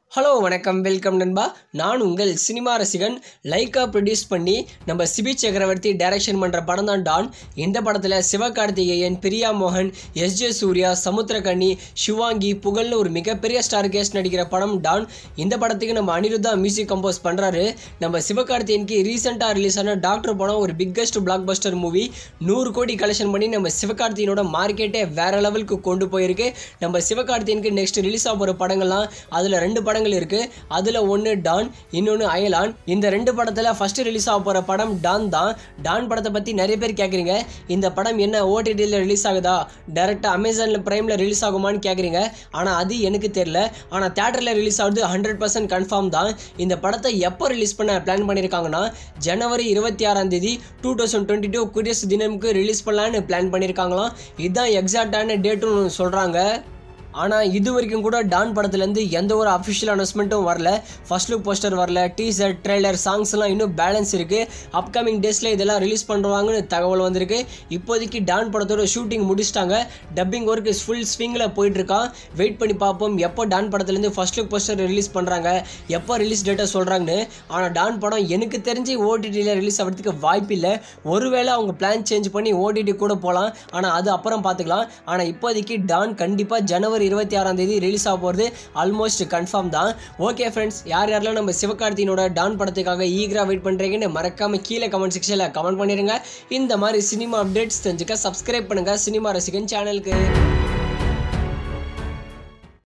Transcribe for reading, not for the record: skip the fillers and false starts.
Hello வணக்கம் welcome நண்பா. நான் உங்கள் சினிமா ரசிகன். லைக்கா ப்ரொடியூஸ் பண்ணி நம்ம சிபி சக்கரவர்த்தி டைரக்ஷன் பண்ணுற படம் தான் டான். இந்த படத்தில் சிவகார்த்திகேயன், பிரியா மோகன், எஸ்ஜே சூர்யா, சமுத்திரகனி, சிவாங்கி, புகழ்னு ஒரு மிகப்பெரிய ஸ்டார் கேஸ்ட் நடிக்கிற படம் டான். இந்த படத்துக்கு நம்ம அனிருத்தா மியூசிக் கம்போஸ் பண்ணுறாரு. நம்ம சிவகார்த்திகேயனுக்கு ரீசெண்டாக ரிலீஸ் ஆன டாக்டர் படம் ஒரு பிக்கஸ்ட் பிளாக் பஸ்டர் மூவி. 100 கோடி கலெக்ஷன் பண்ணி நம்ம சிவகார்த்திகேயனோட மார்க்கெட்டே வேற லெவலுக்கு கொண்டு போயிருக்கு. நம்ம சிவகார்த்திகேயனுக்கு நெக்ஸ்ட் ரிலீஸ் ஆக போகிற படங்கள்லாம் அதில் 2 படங்கள் இருக்கு. அதுல ஒன்னு டான், இன்னொன்னு அயலான். இந்த 2 படத்துல ஃபர்ஸ்ட் ரிலீஸ் ஆக போற படம் டான் தான். டான் படத்தை பத்தி நிறைய பேர் கேக்குறீங்க. இந்த படம் என்ன ஓடிடில ரிலீஸ் ஆகுதா, டைரக்டா அமேசான்ல பிரைம்ல ரிலீஸ் ஆகுமான்னு கேக்குறீங்க. ஆனா அது எனக்கு தெரியல. ஆனா தியேட்டர்ல ரிலீஸ் ஆகுது 100% கன்ஃபார்ம் தான். இந்த படத்தை எப்போ ரிலீஸ் பண்ண பிளான் பண்ணிருக்காங்கன்னா ஜனவரி 26 2022 குடியரசு தினமுக்கு ரிலீஸ் பண்ணலான்னு பிளான் பண்ணிருக்காங்களாம். இதுதான் எக்ஸாக்டான டேட்னு சொல்றாங்க. ஆனால் இது வரைக்கும் கூட டான் படத்துலேருந்து எந்த ஒரு அஃபிஷியல் அனௌன்ஸ்மெண்ட்டும் வரல. ஃபர்ஸ்ட் லுக் போஸ்டர் வரல, டீசர், ட்ரெய்லர், சாங்ஸ்லாம் இன்னும் பேலன்ஸ் இருக்குது. அப்கமிங் டேஸில் இதெல்லாம் ரிலீஸ் பண்ணுவாங்கன்னு தகவல் வந்திருக்கு. இப்போதைக்கு டான் படத்தோட ஷூட்டிங் முடிச்சிட்டாங்க. டப்பிங் ஒர்க் ஃபுல் ஸ்விங்கில் போயிட்டுருக்கான். வெயிட் பண்ணி பார்ப்போம் எப்போ டான் படத்துலேருந்து ஃபர்ஸ்ட் லுக் போஸ்டர் ரிலீஸ் பண்ணுறாங்க, எப்போ ரிலீஸ் டேட்டை சொல்கிறாங்கன்னு. ஆனால் டான் படம் எனக்கு தெரிஞ்சு ஓடிடியில் ரிலீஸ் ஆகிறதுக்கு வாய்ப்பு இல்லை. ஒருவேளை அவங்க பிளான் சேஞ்ச் பண்ணி ஓடிடி கூட போகலாம். ஆனால் அது அப்புறம் பார்த்துக்கலாம். ஆனால் இப்போதைக்கு டான் கண்டிப்பாக ஜனவரி 26 ரிலீஸ் ஆக போகிறது ஆல்மோஸ்ட் கன்ஃபார்ம் தான். ஓகே ஃப்ரெண்ட்ஸ், யாரெல்லாம் நம்ம சிவகார்த்திகேயனோட டான் படத்துக்காக ஈகரா வெயிட் பண்ணுறீங்கன்னு மறக்காம கீழே கமெண்ட் செக்ஷனில் கமெண்ட் பண்ணிடுங்க. இந்த மாதிரி சினிமா அப்டேட்ஸ் தெரிஞ்சுக்க சப்ஸ்கிரைப் பண்ணுங்கள் சினிமா ரசிகன் சேனலுக்கு.